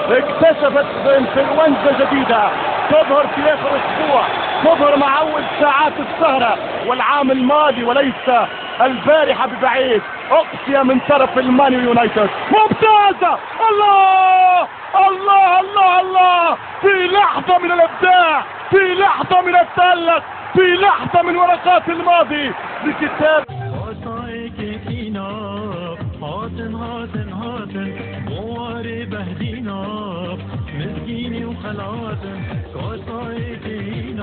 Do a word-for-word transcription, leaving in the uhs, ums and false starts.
اكتشفت انفلونزا جديدة تظهر في اخر اسبوع، تظهر مع اول ساعات السهرة، والعام الماضي وليس البارحة ببعيد اقصي من طرف المان يونايتد. ممتازة، الله الله الله الله، في لحظة من الابداع، في لحظة من التألق، في لحظة من ورقات الماضي لكتاب هاتن هاتن هاتن مواري بهدينا مسكيني وخلاتن كاسايكي